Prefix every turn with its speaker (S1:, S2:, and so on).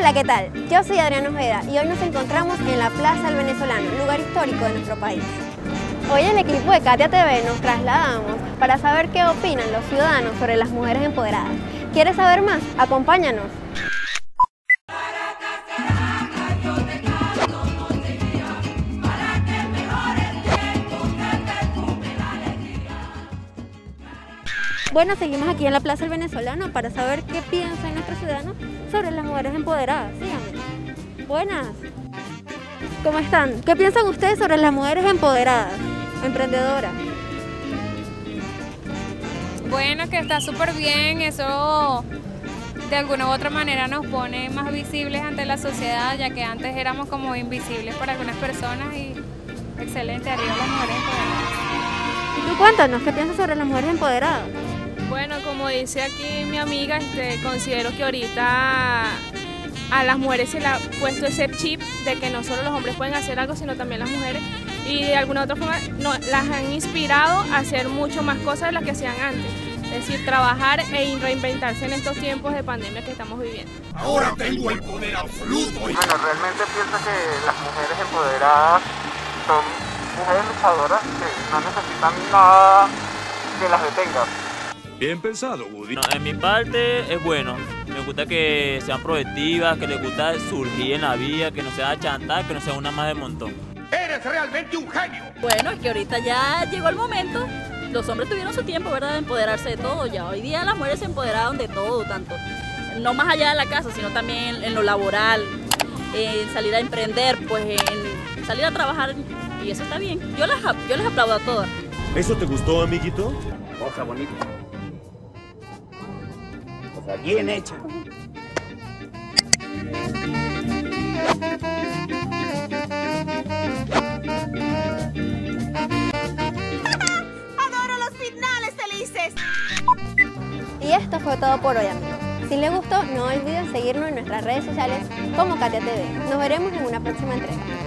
S1: Hola, ¿qué tal? Yo soy Adriana Ojeda y hoy nos encontramos en la Plaza del Venezolano, lugar histórico de nuestro país. Hoy el equipo de Katia TV nos trasladamos para saber qué opinan los ciudadanos sobre las mujeres empoderadas. ¿Quieres saber más? Acompáñanos. Bueno, seguimos aquí en la Plaza del Venezolano para saber qué piensan nuestros ciudadanos sobre las mujeres empoderadas. Síganme. Buenas. ¿Cómo están? ¿Qué piensan ustedes sobre las mujeres empoderadas, emprendedoras?
S2: Bueno, que está súper bien, eso de alguna u otra manera nos pone más visibles ante la sociedad, ya que antes éramos como invisibles para algunas personas y excelente, arriba las mujeres empoderadas.
S1: Y tú cuéntanos, ¿qué piensas sobre las mujeres empoderadas?
S3: Bueno, como dice aquí mi amiga, considero que ahorita a las mujeres se le ha puesto ese chip de que no solo los hombres pueden hacer algo, sino también las mujeres, y de alguna otra forma las han inspirado a hacer mucho más cosas de las que hacían antes. Es decir, trabajar e reinventarse en estos tiempos de pandemia que estamos viviendo.
S4: Ahora tengo el poder absoluto.
S5: Bueno, realmente pienso que las mujeres empoderadas son mujeres luchadoras que no necesitan nada que las detenga.
S4: Bien pensado, Woody.
S6: No, en mi parte es bueno. Me gusta que sean proactivas, que les gusta surgir en la vida, que no sea chantada, que no sea una más del montón.
S4: ¡Eres realmente un genio!
S7: Bueno, es que ahorita ya llegó el momento. Los hombres tuvieron su tiempo, ¿verdad?, de empoderarse de todo. Ya hoy día las mujeres se empoderaron de todo, tanto no más allá de la casa, sino también en lo laboral, en salir a emprender, pues en salir a trabajar, y eso está bien. Yo les aplaudo a todas.
S8: ¿Eso te gustó, amiguito?
S5: Cosa bonita. Cosa bien hecha.
S9: ¡Adoro los finales felices!
S1: Y esto fue todo por hoy, amigos. Si les gustó, no olviden seguirnos en nuestras redes sociales como Katia TV. Nos veremos en una próxima entrega.